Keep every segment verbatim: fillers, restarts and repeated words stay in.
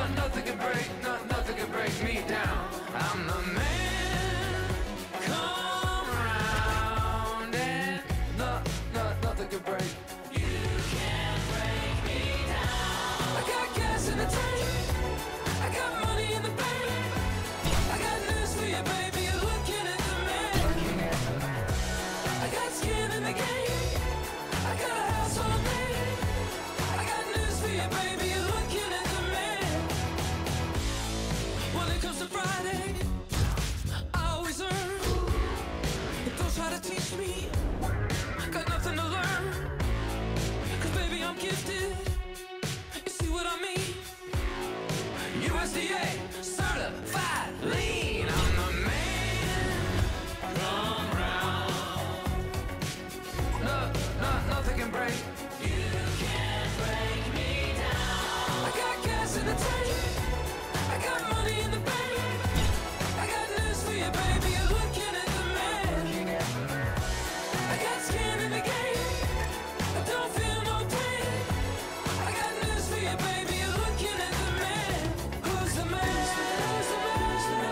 no, nothing can break, no, nothing can break me down. I'm the man, come round, and no, no, nothing can break. You can't break me down. I got gas in the tank, I got money in the bank. I got news for you, baby, you're looking at the man. I got skin in the game, I got a house on me. I got news for you, baby, you're looking at the man. When it comes to Friday, I always earn. Don't try to teach me, got nothing to learn. Cause baby, I'm gifted, you see what I mean? U S D A certified lean. I'm the man, come round. No, no, nothing can break. You can't break me down. I got gas in the tank, I got money in the bank. I got news for you, baby, you're looking at the man. I got skin in the game, I don't feel no pain. I got news for you, baby, you're looking at the man. Who's the man? Who's the man? Who's the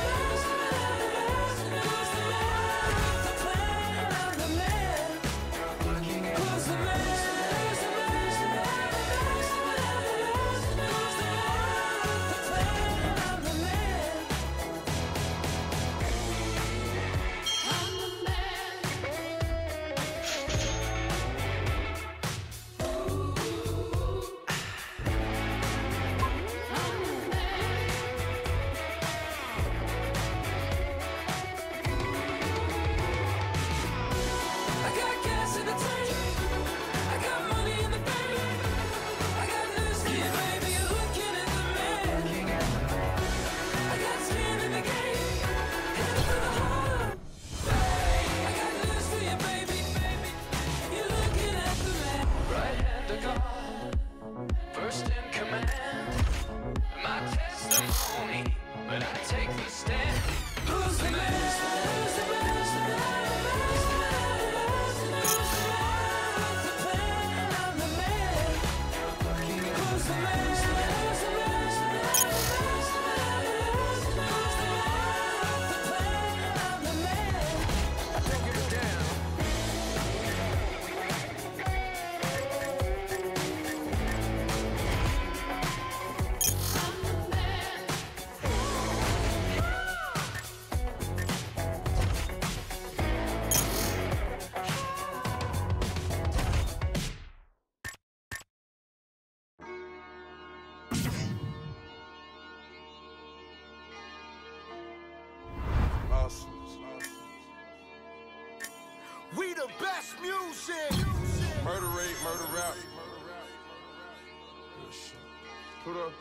man? Who's the man? The plan, I'm the man. Who's the man? Who's the man? Who's the man? Who's the man? The plan, I'm the man. I'm the man. I got gas in the tank, I got money in the bank. I got news for you, baby, you're looking at the man. I got skin in the game, headed for the heart. I got news for you, baby, baby, you're looking at the man. Right hand to God, first in command. My testimony, but I take the stand. Who's the man? Who's the man? Who's the man? Who's the man? Who's the man? The plan, I'm the man. Who's the man? Who's the man? Who's the man? Who's the man? Who's the man? The plan, I'm the man. I don't give a damn. We the best music. Murder rate, murder rap. Put up.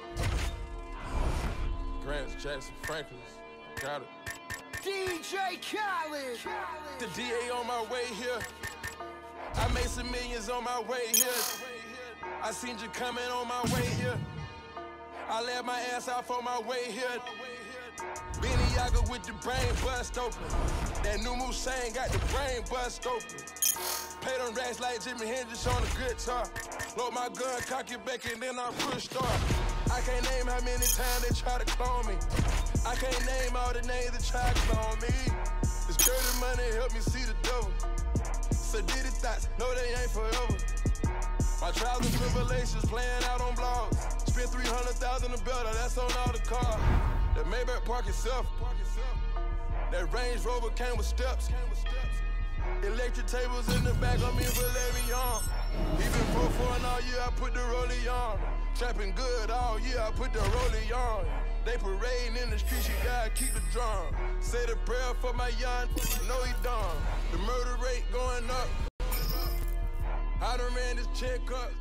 Grants, Jackson, Franklin's. Got it. D J Khaled. The D A on my way here. I made some millions on my way here. I seen you coming on my way here. I let my ass out on my way here. Benny Yaga with the brain bust open. That new Musain got the brain bust open. Pay them racks like Jimi Hendrix on a guitar. Load my gun, cock it back, and then I push start. I can't name how many times they try to clone me. I can't name all the names that try to clone me. This dirty money help me see the devil. So did it thoughts, no they ain't forever. My trials and tribulations playing out on blogs. Spent three hundred thousand a better, that's on all the cars. The Maybach park itself. That Range Rover came with steps. Electric tables in the back of me for me on. Even for foreign all year, I put the rollie on. Trapping good all year, I put the rollie on. They parading in the streets, you gotta keep the drum. Say the prayer for my young, no he done. The murder rate going up. I done ran this check up.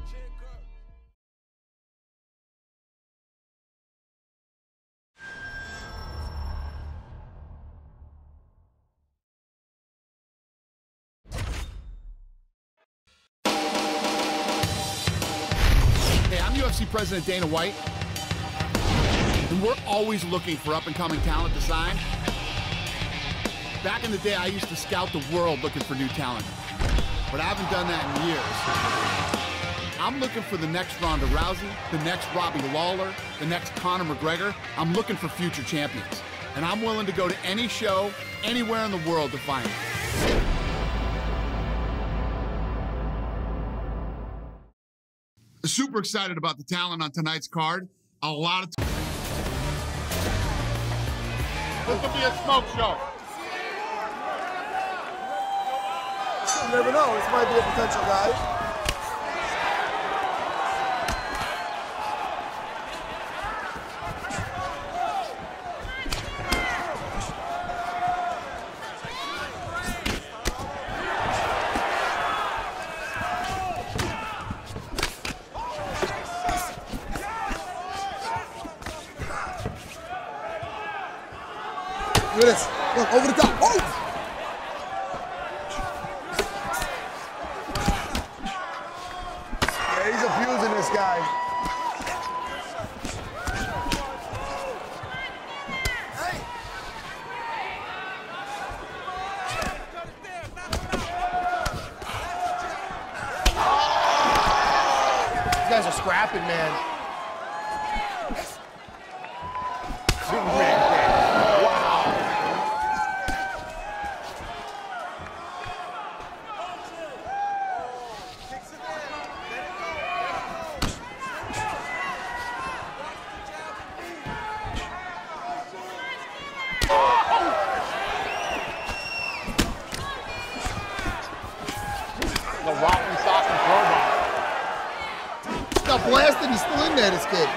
Hey, I'm U F C President Dana White, and we're always looking for up-and-coming talent to sign. Back in the day, I used to scout the world looking for new talent, but I haven't done that in years. I'm looking for the next Ronda Rousey, the next Robbie Lawler, the next Conor McGregor. I'm looking for future champions. And I'm willing to go to any show, anywhere in the world to find them. Super excited about the talent on tonight's card. A lot of. This will be a smoke show. You never know. This might be a potential guy. Look at this. Look, over the top. Oh! Yeah, he's abusing this guy. Hey! These guys are scrapping, man. Superman. The rock and sock and throwback. Got blasted, he's still in there, this kid.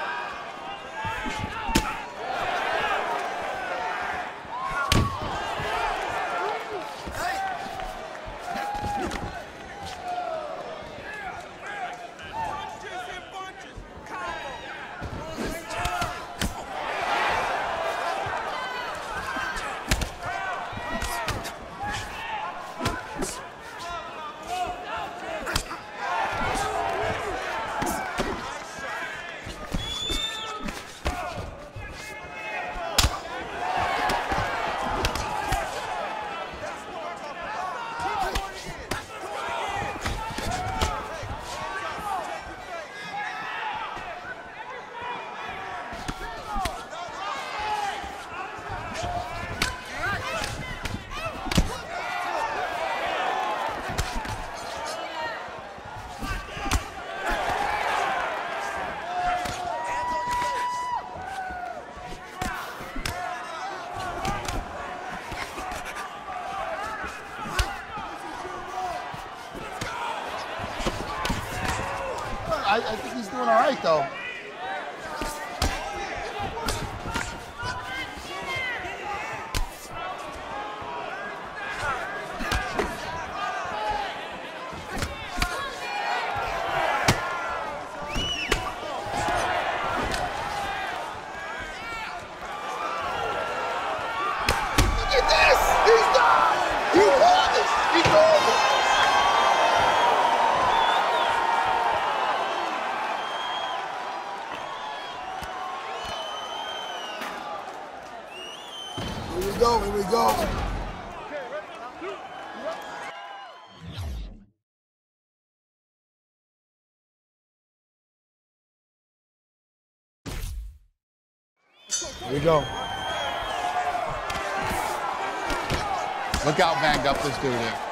I, I think he's doing all right, though. Look at this! He's done! He called it! He called it! Here we go, here we go. Here we go. Look how banged up this dude is.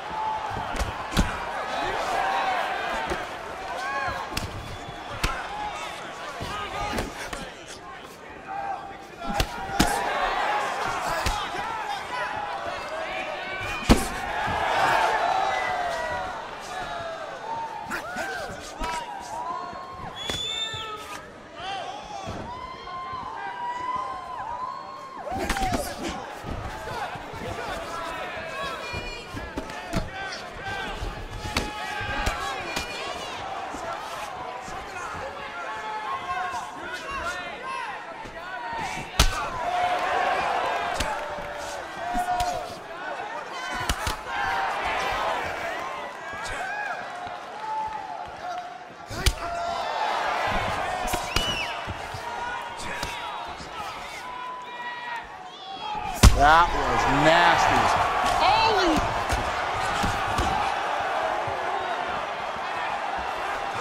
That was nasty. Holy!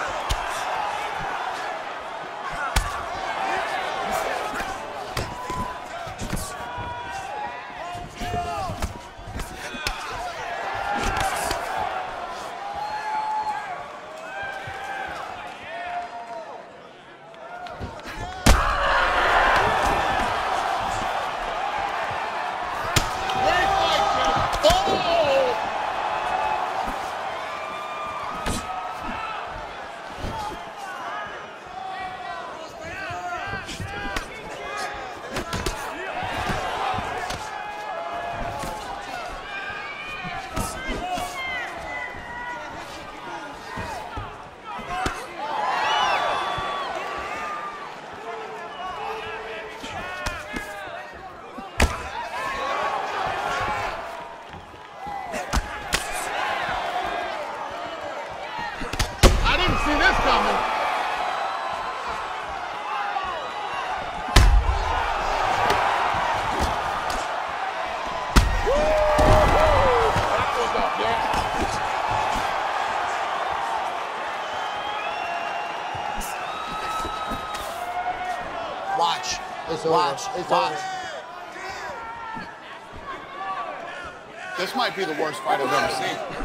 See this coming. That was up, yeah. Watch. It's Watch. over. It's Watch. over. This might be the worst fight I've ever seen.